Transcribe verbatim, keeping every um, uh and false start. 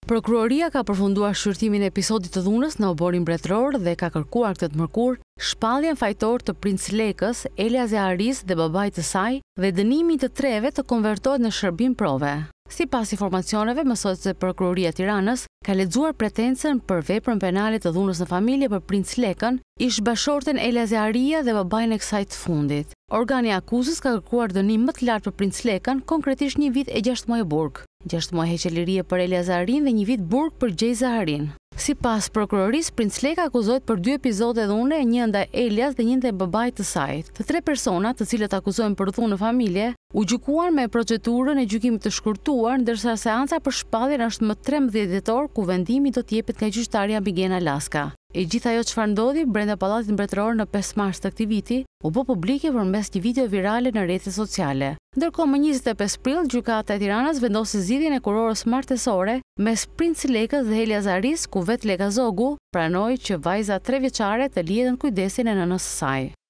Prokuroria ka përfunduar shqyrtimin e episodit të dhunës në oborin mbretëror dhe ka kërkuar këtë të mërkur shpalljen fajtor të Princ Lekës, Elias Aris dhe babait të saj dhe dënimin të treve të konvertohet në shërbim prove. Sipas informacioneve, mësohet se Prokuroria e Tiranës ka lexuar pretencën për veprën penale të dhunës në familje për Princ Lekën, ish bashorten Elias Aria dhe babain e kësaj të fundit. Organi i akuzës ka kërkuar dënim më të lartë për Princ Lekën, konkretisht një vit e gjashtë muaj burg, gjashtë muaj heqje lirie për Elias Arin dhe një vit burg për Gjejza Arin. Sipas prokurorisë, Princ Leka akuzohet për dy episode dhune, një ndaj Elias dhe një ndaj babait të saj. Të tre persona, të cilët akuzohen për dhunë në familje, u gjykuan me procedurën e gjykimit të shkurtuar, ndërsa seanca për shpalljen është më trembëdhjetë dhjetor, ku vendimi do të jepet nga gjyqtarja Bigena Laska. E gjithë ajo çfarë ndodhi brenda pallatit mbretëror në pesë mars të këtij viti u bë publike përmes një video virale në rrjetet sociale. Ndërkohë më njëzet e pesë prill, gjykata e Tiranës vendosi zgjidhjen e kurorës martesore mes Princ Lekës dhe Elias Aris, ku vetë Leka Zogu pranoi që vajza tre vjeçare të lihet në kujdesin e nënës së saj.